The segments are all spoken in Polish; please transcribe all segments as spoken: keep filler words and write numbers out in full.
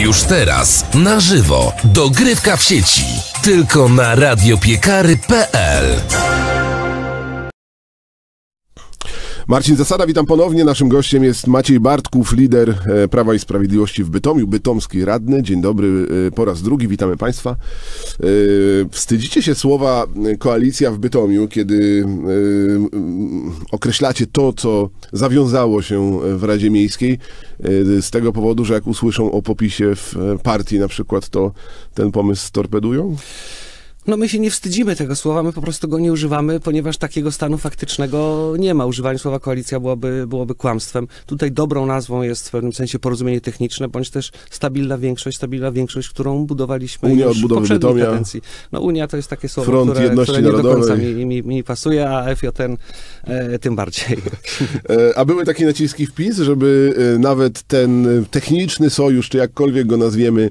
Już teraz, na żywo, dogrywka w sieci. Tylko na radiopiekary kropka pe el. Marcin Zasada, witam ponownie. Naszym gościem jest Maciej Bartków, lider Prawa i Sprawiedliwości w Bytomiu, bytomski radny. Dzień dobry po raz drugi, witamy Państwa. Wstydzicie się słowa koalicja w Bytomiu, kiedy określacie to, co zawiązało się w Radzie Miejskiej, z tego powodu, że jak usłyszą o popisie w partii na przykład, to ten pomysł torpedują? No my się nie wstydzimy tego słowa, my po prostu go nie używamy, ponieważ takiego stanu faktycznego nie ma. Używanie słowa koalicja byłoby, byłoby kłamstwem. Tutaj dobrą nazwą jest w pewnym sensie porozumienie techniczne, bądź też stabilna większość, stabilna większość, którą budowaliśmy Unia już w poprzedniej Bytomia. kadencji. No Unia to jest takie słowo, Front które, Jedności które nie do końca Narodowej. mi, mi, mi pasuje, a F J N e, tym bardziej. A były takie naciski w PiS, żeby nawet ten techniczny sojusz, czy jakkolwiek go nazwiemy,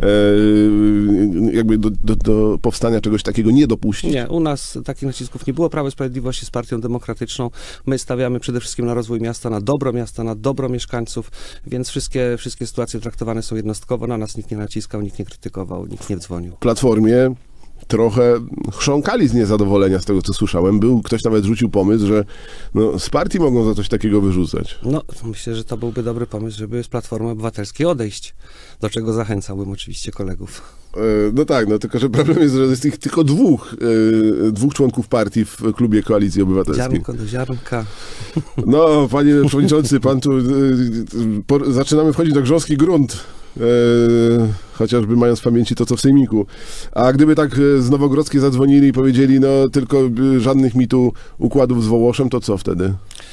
jakby do, do, do powstania czegoś takiego nie dopuścić? Nie, u nas takich nacisków nie było. Prawo i Sprawiedliwość jest partią demokratyczną. My stawiamy przede wszystkim na rozwój miasta, na dobro miasta, na dobro mieszkańców, więc wszystkie, wszystkie sytuacje traktowane są jednostkowo. Na nas nikt nie naciskał, nikt nie krytykował, nikt nie dzwonił. W Platformie trochę chrząkali z niezadowolenia z tego, co słyszałem. Był, ktoś nawet rzucił pomysł, że no, z partii mogą za coś takiego wyrzucać. No, myślę, że to byłby dobry pomysł, żeby z Platformy Obywatelskiej odejść, do czego zachęcałbym oczywiście kolegów. No tak, no tylko że problem jest, że jest ich tylko dwóch, e, dwóch członków partii w klubie Koalicji Obywatelskiej. Ziarnko do ziarnka. No, panie przewodniczący, pan tu e, po, zaczynamy wchodzić na grząski grunt. E, chociażby mając w pamięci to, co w Sejmiku. A gdyby tak z Nowogrodzkiej zadzwonili i powiedzieli, no tylko żadnych mi tu układów z Wołoszem, to co wtedy?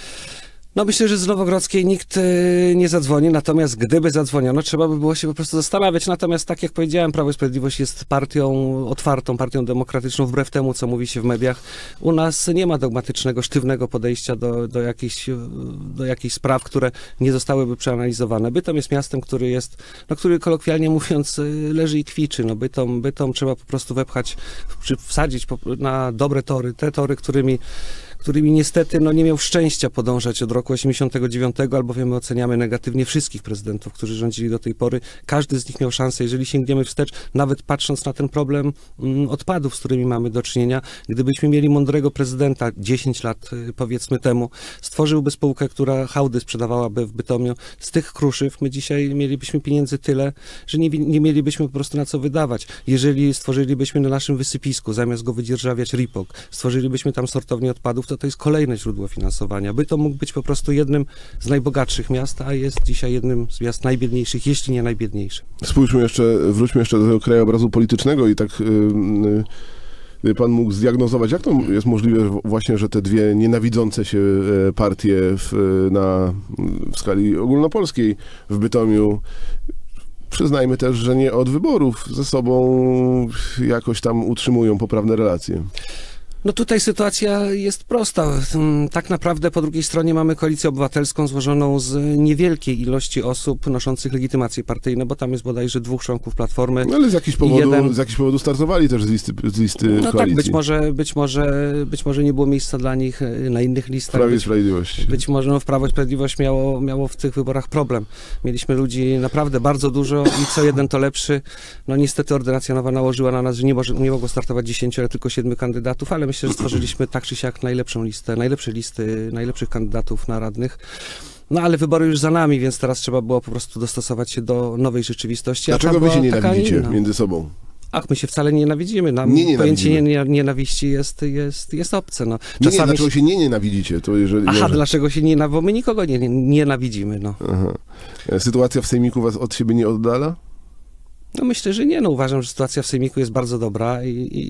No myślę, że z Nowogrodzkiej nikt y, nie zadzwoni, natomiast gdyby zadzwoniono, trzeba by było się po prostu zastanawiać. Natomiast tak jak powiedziałem, Prawo i Sprawiedliwość jest partią otwartą, partią demokratyczną, wbrew temu, co mówi się w mediach. U nas nie ma dogmatycznego, sztywnego podejścia do, do, jakichś, do jakichś spraw, które nie zostałyby przeanalizowane. Bytom jest miastem, który jest, no który kolokwialnie mówiąc leży i kwiczy. No Bytom, Bytom trzeba po prostu wepchać, wsadzić na dobre tory, te tory, którymi którymi niestety no, nie miał szczęścia podążać od roku osiemdziesiątego dziewiątego, albowiem my oceniamy negatywnie wszystkich prezydentów, którzy rządzili do tej pory. Każdy z nich miał szansę, jeżeli sięgniemy wstecz, nawet patrząc na ten problem mm, odpadów, z którymi mamy do czynienia. Gdybyśmy mieli mądrego prezydenta dziesięć lat, y, powiedzmy temu, stworzyłby spółkę, która hałdy sprzedawałaby w Bytomiu. Z tych kruszyw my dzisiaj mielibyśmy pieniędzy tyle, że nie, nie mielibyśmy po prostu na co wydawać. Jeżeli stworzylibyśmy na naszym wysypisku, zamiast go wydzierżawiać RIPOK, stworzylibyśmy tam sortownię odpadów, to to jest kolejne źródło finansowania. Bytom mógł być po prostu jednym z najbogatszych miast, a jest dzisiaj jednym z miast najbiedniejszych, jeśli nie najbiedniejszym. Spójrzmy jeszcze, wróćmy jeszcze do tego krajobrazu politycznego i tak yy, yy, pan mógł zdiagnozować, jak to jest możliwe właśnie, że te dwie nienawidzące się partie w, na, w skali ogólnopolskiej w Bytomiu, przyznajmy też, że nie od wyborów ze sobą jakoś tam utrzymują poprawne relacje. No tutaj sytuacja jest prosta. Tak naprawdę po drugiej stronie mamy Koalicję Obywatelską złożoną z niewielkiej ilości osób noszących legitymacje partyjne, bo tam jest bodajże dwóch członków Platformy. No ale z jakichś powodu, jeden... z jakichś powodu startowali też z listy, z listy no koalicji. tak, być może, być, może, być może nie było miejsca dla nich na innych listach. Prawie Sprawiedliwość. Być, być może no, w Prawo i Sprawiedliwość miało, miało w tych wyborach problem. Mieliśmy ludzi naprawdę bardzo dużo i co jeden to lepszy. No niestety ordynacja nowa nałożyła na nas, że nie, może, nie mogło startować dziesięciu, ale tylko siedmiu kandydatów, ale myślę, że stworzyliśmy tak czy siak najlepszą listę, najlepsze listy, najlepszych kandydatów na radnych. No ale wybory już za nami, więc teraz trzeba było po prostu dostosować się do nowej rzeczywistości. Dlaczego wy się nienawidzicie między sobą? Ach, my się wcale nie nienawidzimy. Nam nie pojęcie nie, nienawiści jest, jest, jest obce. No. Czasami... Nie, nie, dlaczego się nie nienawidzicie? To jeżeli, Aha, może... dlaczego się nie nienawidzimy? Bo my nikogo nie, nie nienawidzimy. No. Aha. Sytuacja w Sejmiku was od siebie nie oddala? No myślę, że nie. No uważam, że sytuacja w Sejmiku jest bardzo dobra i,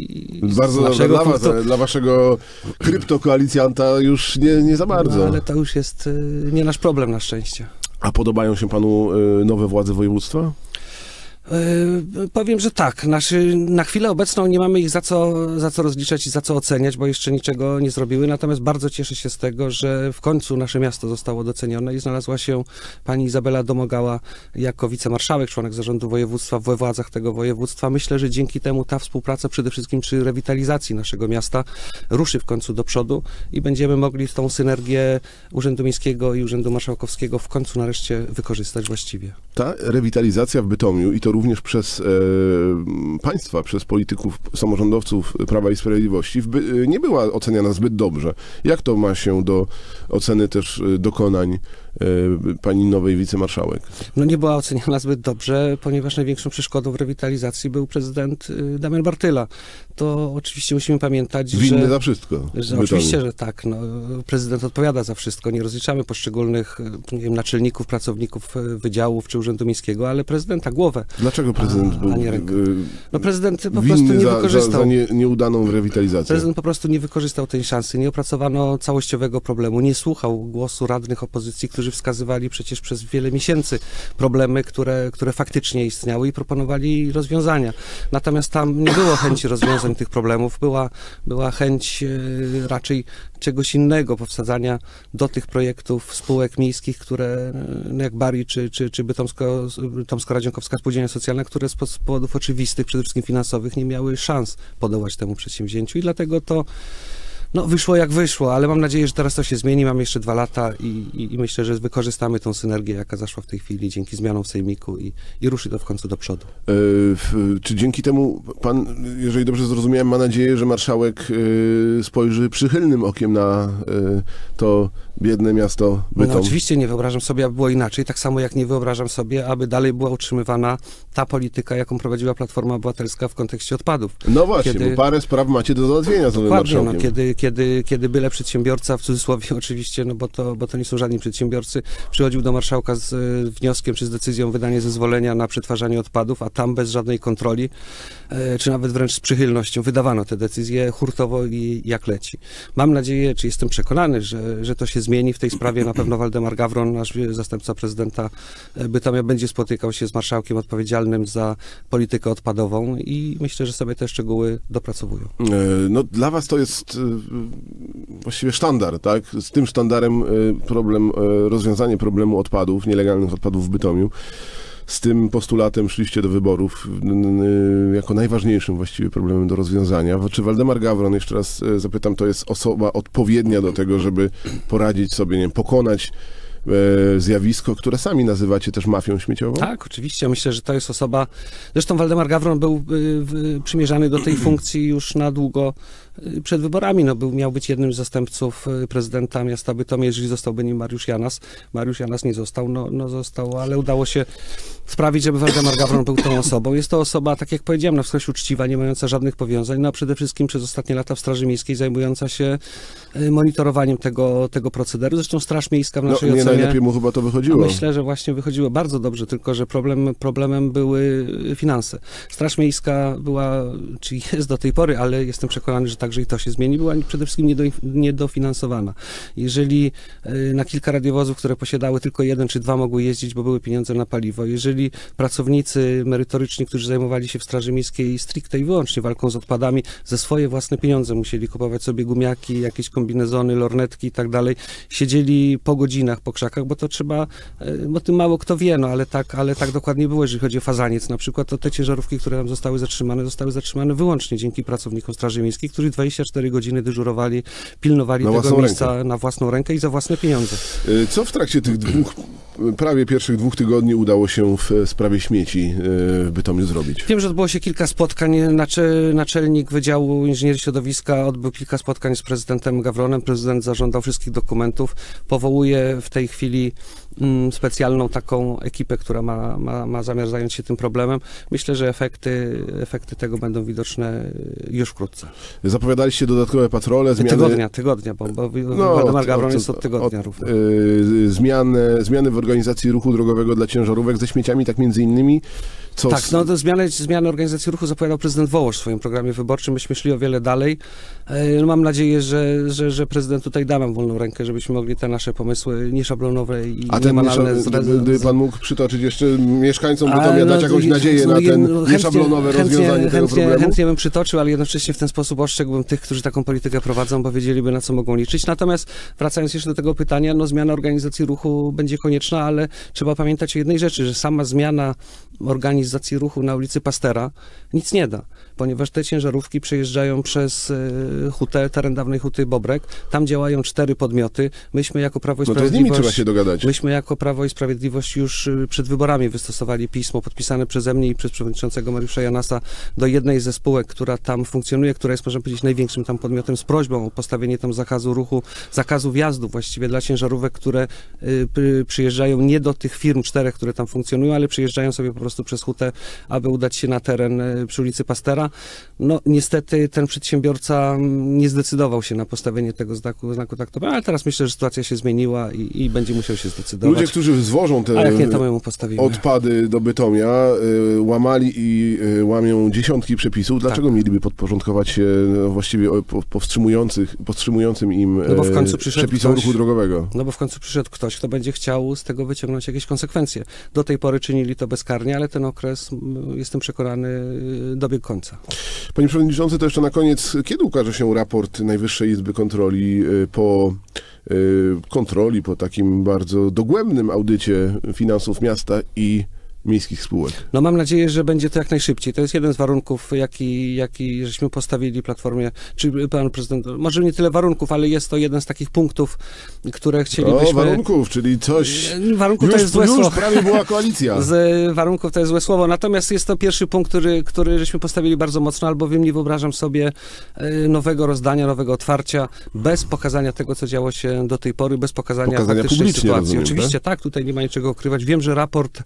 i bardzo dobra dla was, punktu... dla waszego kryptokoalicjanta już nie, nie za bardzo. No, ale to już jest y, nie nasz problem na szczęście. A podobają się panu y, nowe władze województwa? Yy, powiem, że tak. Naszy, na chwilę obecną nie mamy ich za co, za co rozliczać i za co oceniać, bo jeszcze niczego nie zrobiły. Natomiast bardzo cieszę się z tego, że w końcu nasze miasto zostało docenione i znalazła się pani Izabela Domagała jako wicemarszałek, członek zarządu województwa we władzach tego województwa. Myślę, że dzięki temu ta współpraca przede wszystkim przy rewitalizacji naszego miasta ruszy w końcu do przodu i będziemy mogli tą synergię Urzędu Miejskiego i Urzędu Marszałkowskiego w końcu nareszcie wykorzystać właściwie. Ta rewitalizacja w Bytomiu i to również przez e, państwa, przez polityków, samorządowców Prawa i Sprawiedliwości w By, nie była oceniana zbyt dobrze. Jak to ma się do oceny też dokonań e, pani nowej wicemarszałek? No nie była oceniana zbyt dobrze, ponieważ największą przeszkodą w rewitalizacji był prezydent Damian Bartyla. To oczywiście musimy pamiętać, Winny że... za wszystko. Że oczywiście, że tak. No, prezydent odpowiada za wszystko. Nie rozliczamy poszczególnych nie wiem, naczelników, pracowników wydziałów czy Urzędu Miejskiego, ale prezydenta głowę. Dlaczego prezydent a, był a nie rękę? No prezydent po winny prostu nie za, wykorzystał. Za, za nie, nieudaną rewitalizację? Prezydent po prostu nie wykorzystał tej szansy. Nie opracowano całościowego problemu. Nie słuchał głosu radnych opozycji, którzy wskazywali przecież przez wiele miesięcy problemy, które, które faktycznie istniały i proponowali rozwiązania. Natomiast tam nie było chęci rozwiązań tych problemów. Była, była chęć e, raczej czegoś innego, powsadzania do tych projektów spółek miejskich, które no jak Bari czy, czy, czy Bytomsko, Bytomsko-Radzionkowska Spółdzielnia Socjalna, które z powodów oczywistych, przede wszystkim finansowych, nie miały szans podołać temu przedsięwzięciu i dlatego to no, wyszło jak wyszło, ale mam nadzieję, że teraz to się zmieni. Mamy jeszcze dwa lata i, i, i myślę, że wykorzystamy tą synergię, jaka zaszła w tej chwili dzięki zmianom w sejmiku i, i ruszy to w końcu do przodu. E, w, czy dzięki temu pan, jeżeli dobrze zrozumiałem, ma nadzieję, że marszałek e, spojrzy przychylnym okiem na e, to biedne miasto Bytom? No, oczywiście nie wyobrażam sobie, aby było inaczej, tak samo jak nie wyobrażam sobie, aby dalej była utrzymywana ta polityka, jaką prowadziła Platforma Obywatelska w kontekście odpadów. No właśnie, kiedy... bo parę spraw macie do załatwienia z nowym marszałkiem. No, kiedy, kiedy, kiedy byle przedsiębiorca, w cudzysłowie oczywiście, no bo to, bo to nie są żadni przedsiębiorcy, przychodził do marszałka z y, wnioskiem czy z decyzją wydania zezwolenia na przetwarzanie odpadów, a tam bez żadnej kontroli, y, czy nawet wręcz z przychylnością wydawano te decyzje hurtowo i jak leci. Mam nadzieję, czy jestem przekonany, że, że to się zmieni w tej sprawie. Na pewno Waldemar Gawron, nasz zastępca prezydenta Bytomia, będzie spotykał się z marszałkiem odpowiedzialnym za politykę odpadową i myślę, że sobie te szczegóły dopracowują. No dla was to jest właściwie sztandar, tak? Z tym sztandarem problem, rozwiązanie problemu odpadów, nielegalnych odpadów w Bytomiu. Z tym postulatem szliście do wyborów jako najważniejszym właściwie problemem do rozwiązania. Czy Waldemar Gawron, jeszcze raz zapytam, to jest osoba odpowiednia do tego, żeby poradzić sobie, nie wiem, pokonać e, zjawisko, które sami nazywacie też mafią śmieciową? Tak, oczywiście. Myślę, że to jest osoba... Zresztą Waldemar Gawron był y, y, przymierzany do tej funkcji już na długo y, przed wyborami. No, był, miał być jednym z zastępców y, prezydenta miasta Bytomia, jeżeli zostałby nim Mariusz Janas. Mariusz Janas nie został, no, no został, ale udało się sprawić, żeby Waldemar Gawron był tą osobą. Jest to osoba, tak jak powiedziałem, na wskroś uczciwa, nie mająca żadnych powiązań, no a przede wszystkim przez ostatnie lata w Straży Miejskiej zajmująca się y, monitorowaniem tego, tego procederu. Zresztą Straż Miejska w naszej no, nie ocenie... najlepiej mu chyba to wychodziło. Myślę, że właśnie wychodziło bardzo dobrze, tylko że problem, problemem były finanse. Straż Miejska była, czy jest do tej pory, ale jestem przekonany, że także i to się zmieni, była przede wszystkim niedo, niedofinansowana. Jeżeli y, na kilka radiowozów, które posiadały tylko jeden czy dwa, mogły jeździć, bo były pieniądze na paliwo, jeżeli pracownicy merytoryczni, którzy zajmowali się w Straży Miejskiej stricte i wyłącznie walką z odpadami, ze swoje własne pieniądze musieli kupować sobie gumiaki, jakieś kombinezony, lornetki i tak dalej, siedzieli po godzinach, po krzakach, bo to trzeba, bo tym mało kto wie, no ale tak, ale tak dokładnie było, jeżeli chodzi o Fazaniec na przykład, to te ciężarówki, które tam zostały zatrzymane, zostały zatrzymane wyłącznie dzięki pracownikom Straży Miejskiej, którzy dwadzieścia cztery godziny dyżurowali, pilnowali na tego miejsca rękę. na własną rękę i za własne pieniądze. Co w trakcie tych dwóch, prawie pierwszych dwóch tygodni udało się w sprawie śmieci w Bytomiu zrobić? Wiem, że odbyło się kilka spotkań. Naczelnik Wydziału Inżynierii Środowiska odbył kilka spotkań z prezydentem Gawronem. Prezydent zażądał wszystkich dokumentów. Powołuje w tej chwili mm, specjalną taką ekipę, która ma, ma, ma zamiar zająć się tym problemem. Myślę, że efekty, efekty tego będą widoczne już wkrótce. Zapowiadaliście dodatkowe patrole, zmiany... Tygodnia, tygodnia, bo, bo no, Waldemar Gawron jest od tygodnia od, również. Yy, zmiany, zmiany w organizacji ruchu drogowego dla ciężarówek ze śmieciami, tak między innymi. Co Tak, z... no to zmiany, zmiany organizacji ruchu zapowiadał prezydent Wołosz w swoim programie wyborczym. Myśmy szli o wiele dalej. No, mam nadzieję, że, że, że prezydent tutaj da nam wolną rękę, żebyśmy mogli te nasze pomysły nieszablonowe i A ten niebanalne... niesza... gdyby, gdyby pan mógł przytoczyć jeszcze mieszkańcom Bytomia, no, dać jakąś nadzieję no, na ten no, nieszablonowe chętnie, rozwiązanie chętnie, tego problemu? Chętnie bym przytoczył, ale jednocześnie w ten sposób ostrzegłbym tych, którzy taką politykę prowadzą, bo wiedzieliby, na co mogą liczyć. Natomiast wracając jeszcze do tego pytania, no zmiana organizacji ruchu będzie konieczna, ale trzeba pamiętać o jednej rzeczy, że sama zmiana organizacji ruchu na ulicy Pastera nic nie da, ponieważ te ciężarówki przejeżdżają przez y, hutę, teren dawnej huty Bobrek. Tam działają cztery podmioty. Myśmy jako Prawo i No to z Sprawiedliwość... nimi trzeba się dogadać. Myśmy jako Prawo i Sprawiedliwość już y, przed wyborami wystosowali pismo podpisane przeze mnie i przez przewodniczącego Mariusza Janasa do jednej ze spółek, która tam funkcjonuje, która jest, można powiedzieć, największym tam podmiotem, z prośbą o postawienie tam zakazu ruchu, zakazu wjazdu właściwie dla ciężarówek, które y, y, przyjeżdżają nie do tych firm czterech, które tam funkcjonują, ale przyjeżdżają sobie po prostu przez hutę, aby udać się na teren y, przy ulicy Pastera. No niestety ten przedsiębiorca nie zdecydował się na postawienie tego znaku, znaku taktowego, ale teraz myślę, że sytuacja się zmieniła i, i będzie musiał się zdecydować. Ludzie, którzy zwożą te A jak nie, to my mu postawimy. odpady do Bytomia, y, łamali i y, łamią dziesiątki przepisów. Dlaczego tak. mieliby podporządkować się no, właściwie powstrzymujących, powstrzymującym im no bo w końcu przepisom ktoś, ruchu drogowego? No bo w końcu przyszedł ktoś, kto będzie chciał z tego wyciągnąć jakieś konsekwencje. Do tej pory czynili to bezkarnie, ale ten okres, jestem przekonany, dobiegł końca. Panie Przewodniczący, to jeszcze na koniec, kiedy ukaże się raport Najwyższej Izby Kontroli po kontroli, po takim bardzo dogłębnym audycie finansów miasta i miejskich spółek? No mam nadzieję, że będzie to jak najszybciej. To jest jeden z warunków, jaki, jaki żeśmy postawili Platformie, czy pan prezydent, może nie tyle warunków, ale jest to jeden z takich punktów, które chcielibyśmy... O, warunków, czyli coś... Warunków już, to jest złe już słowo. prawie była koalicja. Z warunków to jest złe słowo, natomiast jest to pierwszy punkt, który, który żeśmy postawili bardzo mocno, albowiem nie wyobrażam sobie nowego rozdania, nowego otwarcia, bez pokazania tego, co działo się do tej pory, bez pokazania, pokazania faktycznej sytuacji. Rozumiem, Oczywiście tak? tak, tutaj nie ma niczego ukrywać. Wiem, że raport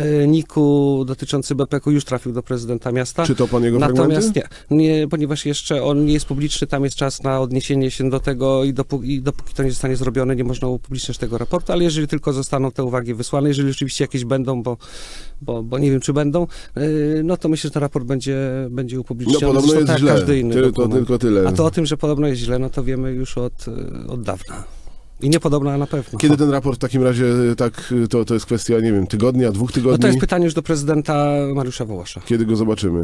niku dotyczący B P K u już trafił do prezydenta miasta. Czy to pan jego Natomiast fragmenty? nie, nie, ponieważ jeszcze on nie jest publiczny, tam jest czas na odniesienie się do tego i dopóki, i dopóki to nie zostanie zrobione, nie można upubliczniać tego raportu, ale jeżeli tylko zostaną te uwagi wysłane, jeżeli rzeczywiście jakieś będą, bo, bo, bo nie wiem, czy będą, yy, no to myślę, że ten raport będzie, będzie upubliczniony. No podobno jest tak, źle, każdy inny Ty, to tylko tyle. A to o tym, że podobno jest źle, no to wiemy już od, od dawna. I niepodobna na pewno. Kiedy ten raport w takim razie, tak, to, to jest kwestia, nie wiem, tygodnia, dwóch tygodni? No to jest pytanie już do prezydenta Mariusza Wołosza. Kiedy go zobaczymy?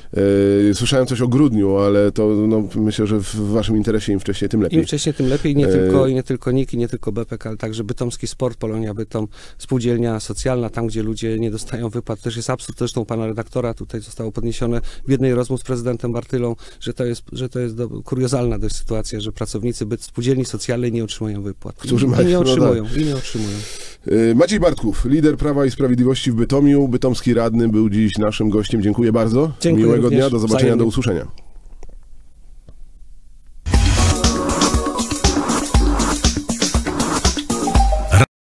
E, słyszałem coś o grudniu, ale to no, myślę, że w waszym interesie im wcześniej, tym lepiej. Im wcześniej, tym lepiej. Nie, e... tylko, i nie tylko N I K, i nie tylko B P K, ale także Bytomski Sport, Polonia Bytom, spółdzielnia socjalna, tam gdzie ludzie nie dostają wypłat. Też jest absurd, zresztą pana redaktora tutaj zostało podniesione w jednej rozmów z prezydentem Bartylą, że to jest, że to jest do, kuriozalna dość sytuacja, że pracownicy spółdzielni socjalnej nie otrzymają wypłat. Którzy I, mają i nie otrzymują, no tak. i nie otrzymują. Maciej Bartków, lider Prawa i Sprawiedliwości w Bytomiu, bytomski radny, był dziś naszym gościem. Dziękuję bardzo. Dziękuję Miłego również. dnia, do zobaczenia, Wzajemnie. do usłyszenia.